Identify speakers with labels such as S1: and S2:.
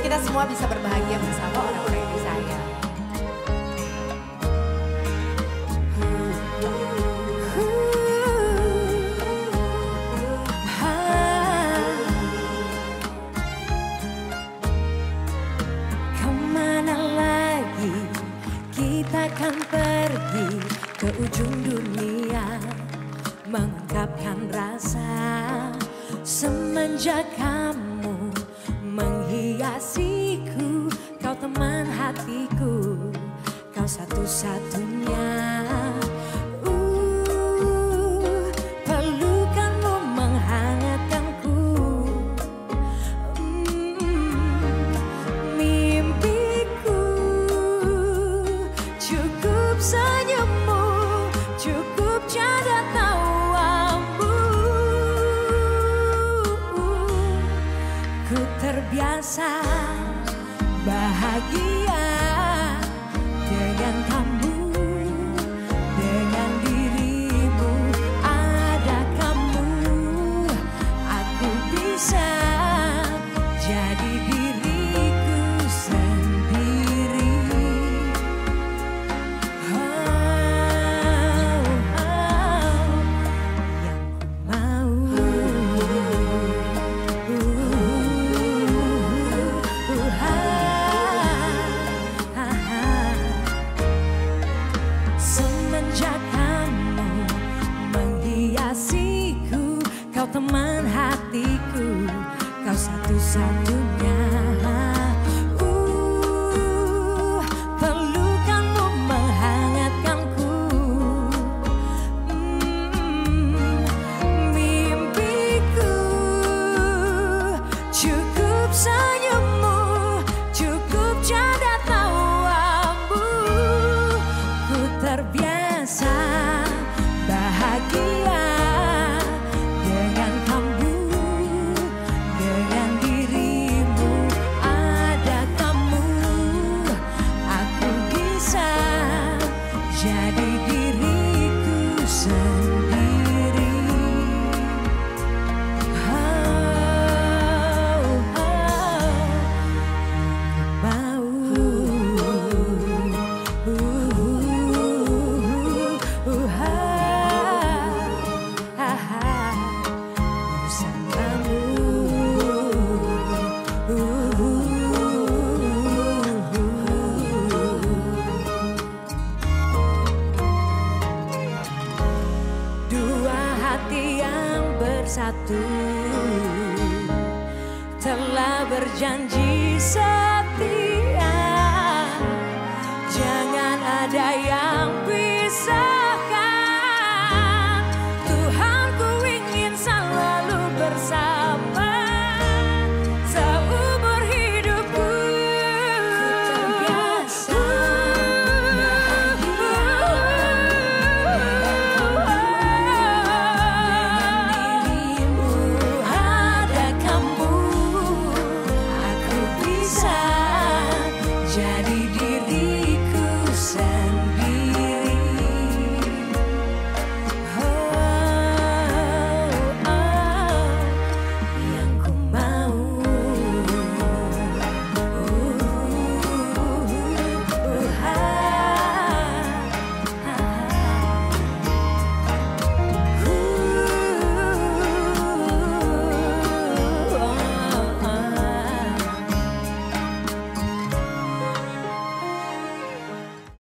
S1: kita semua bisa berbahagia bersama orang-orang yang disayang.
S2: Kemana lagi kita akan pergi ke ujung dunia, mengungkapkan rasa semenjak kamu menghiasiku. Kau teman hatiku, kau satu-satunya. Pelukanmu menghangatkanku. Mimpiku cukup senyummu, cukup jaga tawamu. Ku terbiasa bahagia dengan kamu, dengan dirimu. Ada kamu, aku bisa jadi diriku sendiri. Yang ku mau. Semenjak kamu menghiasiku, kau teman hatiku, kau satu-satunya. Pelukanmu menghangatkanku. Mimpiku cukup senyummu, cukup jaga tawamu. Ku terbiasa bahagia dengan kamu, dengan dirimu. Ada kamu, aku bisa jadi diriku sendiri. Dua hati yang bersatu telah berjanji